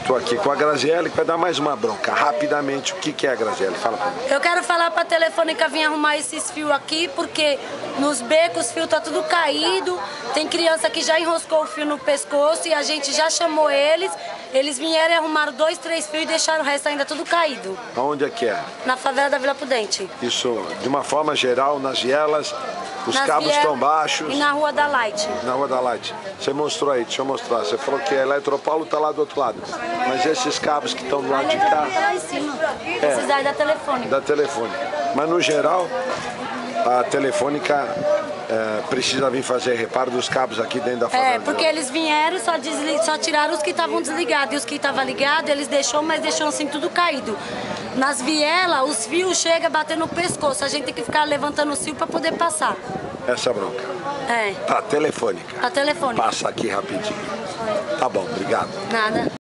Estou aqui com a Graziele, que vai dar mais uma bronca. Rapidamente, o que é a Graziele? Fala pra mim. Eu quero falar pra Telefônica vir arrumar esses fios aqui, porque nos becos os fios tá tudo caído. Tem criança que já enroscou o fio no pescoço e a gente já chamou eles. Eles vieram e arrumaram 2, 3 fios e deixaram o resto ainda tudo caído. Aonde é que é? Na favela da Vila Prudente. Isso, de uma forma geral, nas vielas, os cabos estão baixos. E na Rua da Light. Na Rua da Light. Você mostrou aí, deixa eu mostrar. Você falou que a Eletropaulo está lá do outro lado. Mas esses cabos que estão do lado de cá... lá em cima. Esses aí da Telefônica. Da Telefônica. Mas, no geral, a Telefônica precisa vir fazer reparo dos cabos aqui dentro da favela. Porque eles vieram e só tiraram os que estavam desligados. E os que estavam ligados, eles deixaram, mas deixaram assim tudo caído. Nas vielas, os fios chegam a bater no pescoço. A gente tem que ficar levantando o fio para poder passar. Essa bronca. Pra Telefônica. Pra Telefônica. Passa aqui rapidinho. Tá bom, obrigado. Nada.